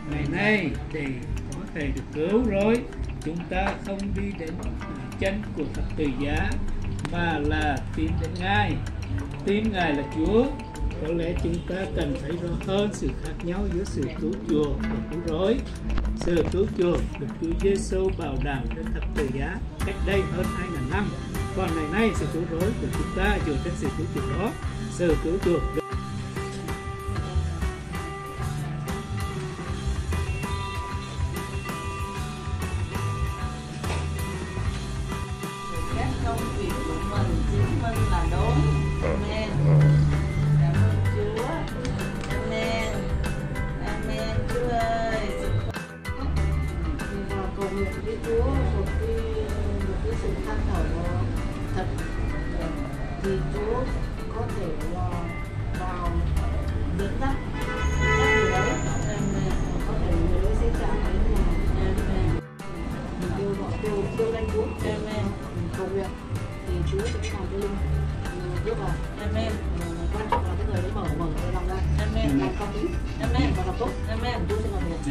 ngày nay thì có thể được cứu rồi. Chúng ta không đi đến chân của thập tự giá mà là tin đến Ngài, tin Ngài là Chúa. Có lẽ chúng ta cần thấy rõ hơn sự khác nhau giữa sự cứu chuộc và cứu rỗi. Sự cứu chuộc được Chúa Giêsu bảo đảm trên thập tự giá cách đây hơn 2000 năm. Còn ngày nay sự cứu rỗi của chúng ta dựa trên sự cứu chuộc đó. Sự cứu chuộc các công việc của mình chứng minh là đúng. Amen. Cảm ơn Chúa. Amen. Amen Chúa ơi. Và cầu nguyện với Chúa một cái sự tham khảo thật thì Chúa có thể vào dẫn dắt các người đấy, có thể người đấy sẽ chạm đến mà mình kêu gọi kêu danh Chúa, mình cầu nguyện thì Chúa sẽ làm cho linh bước vào. Amen. Quan trọng là cái người đấy mở cái lòng ra, Amen. làm cao quý, Amen. và làm tốt, Amen. Chúa sẽ làm được.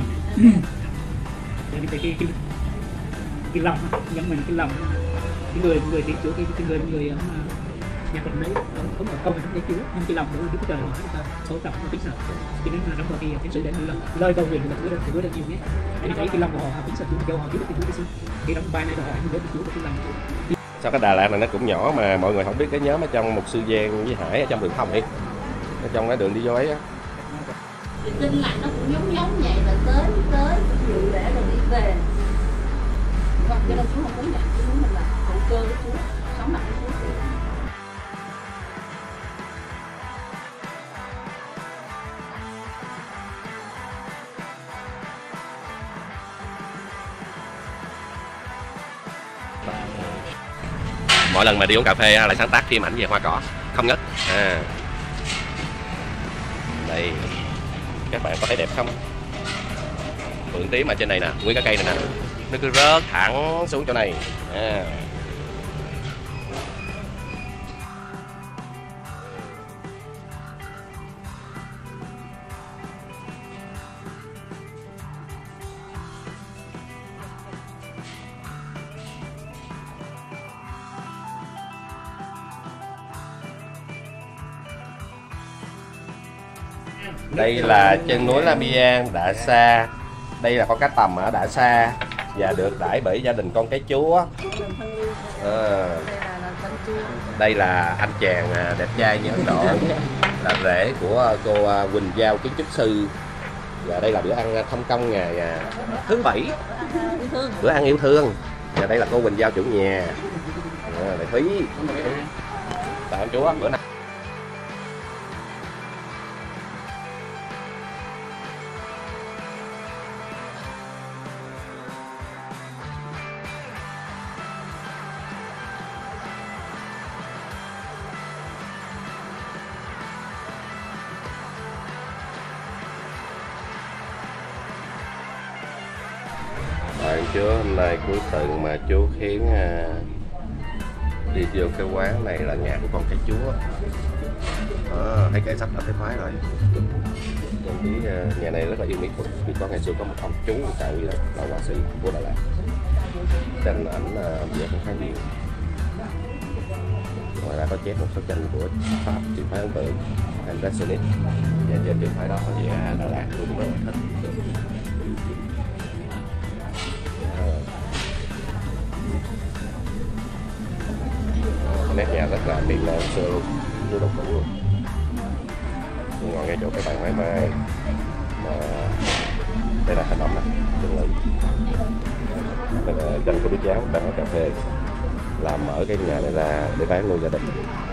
cái lòng giống mình cái lòng cái người tiếng Chúa cái người nhà phần đấy không ở câu để Chúa nhưng cái lòng của Đức Trời hỏi chúng ta sâu trọng và kính sợ, cho nên là trong đó thì tiến sĩ đến lời cầu nguyện của Chúa rất nhiều nhé. Anh thấy cái lòng của họ kính sợ Chúa, kêu họ biết được Chúa Giêsu. Cái đóng vai này đòi hỏi những Chúa của cái lòng Chúa. Sao cái Đà Lạt này nó cũng nhỏ mà mọi người không biết cái nhóm ở trong Mục Sư Giang với Hải ở trong đường Thông ấy, ở trong cái đường đi vô ấy á. Thì tin lành nó cũng giống vậy, là tới dự lễ rồi đi về. Cho nên Chúa không muốn vậy, Chúa muốn mình là hậu cơ với Chúa, sống lại với Chúa. Mỗi lần mà đi uống cà phê lại sáng tác phim ảnh về hoa cỏ không ngớt. Đây các bạn có thấy đẹp không? Phượng tím mà trên này nè, nguyên cái cây này nè, nó cứ rớt thẳng xuống chỗ này. Đây là chân núi La Biang, Đạ Sa. Đây là con cá tầm ở Đạ Sa và được đãi bởi gia đình con cái Chúa. Đây là anh chàng đẹp trai như Ấn Độ, là rể của cô Quỳnh Giao kiến trúc sư. Và đây là bữa ăn thông công ngày thứ Bảy, bữa ăn yêu thương. Và đây là cô Quỳnh Giao chủ nhà. Đại Thúy, chào anh Chúa bữa nay. Bạn Chúa, hôm nay cuối tuần mà Chúa khiến đi vô cái quán này là nhà của con cái Chúa. Thấy kệ sách đã thấy khoái rồi. Nhà này rất là yêu mỹ thuật vì có ngày xưa có một ông chú cậu gì đó là họa sĩ của Đà Lạt, tranh ảnh vẽ cũng khá nhiều. Ngoài ra có chép một số tranh của Pháp trường phái ấn tượng, Impressionist, và trên trường phái đó vẽ Đà Lạt tôi cũng rất là thích. Nét nhà rất là miền Nam xưa luôn, như đồ cũ luôn. Tôi ngồi ngay chỗ cái bàn mái mai mà đây là hành động này, chân lự. Đây là tranh của đứa cháu đang ở cà phê, làm mở cái nhà này ra để bán nuôi gia đình.